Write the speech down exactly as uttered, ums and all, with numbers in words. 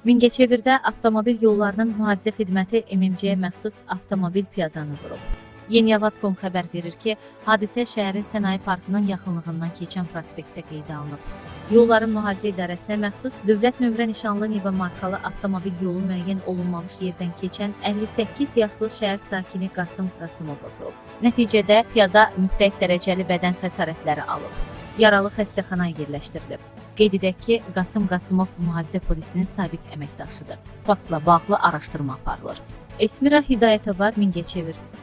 Mingəçevirdə Avtomobil Yollarının Mühafizə Xidməti M M C-yə məxsus avtomobil piyadanı vurub. Yeniyavaz.com xəbər verir ki, hadisə şəhərin sənaye parkının yaxınlığından keçən prospektdə qeydə alınıb. Yolların Mühafizə İdarəsinə məxsus dövlət nömrə nişanlı Niva markalı avtomobil yolu müəyyən olunmamış yerdən keçən əlli səkkiz yaşlı şəhər sakini Qasım Qasımov vurub. Nəticədə piyada müxtəlif dərəcəli bədən xəsarətləri alıb. Yaralı xəstəxanaya yerləşdirilib. Qeyd edək ki, Qasım Qasımov mühafizə polisinin sabiq əməkdaşıdır. Faktla bağlı araşdırma aparılır. Esmira Hidayətova, Mingəçevir.